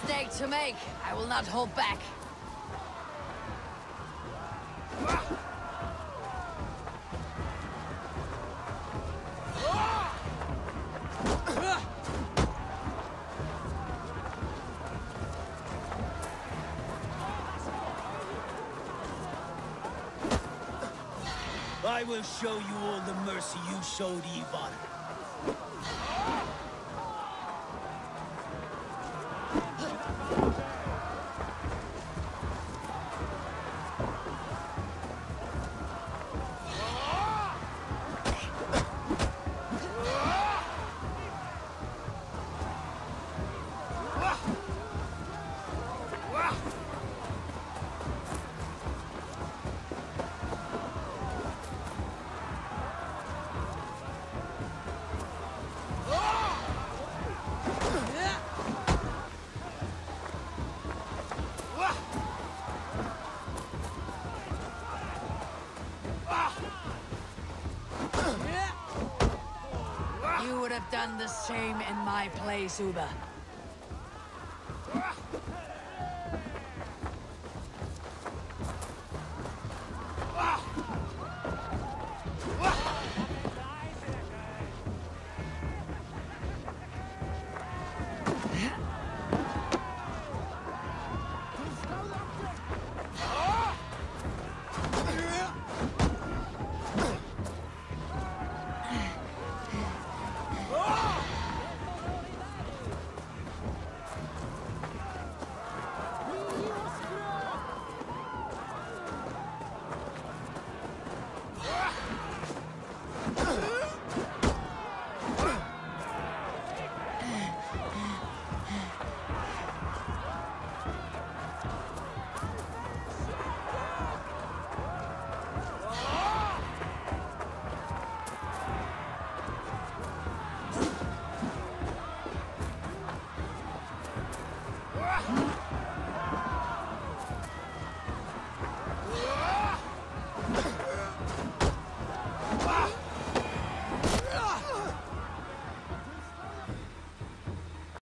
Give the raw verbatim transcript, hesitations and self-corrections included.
mistake to make. I will not hold back. I will show you all the mercy you showed Ivan. You would have done the same in my place, Uber.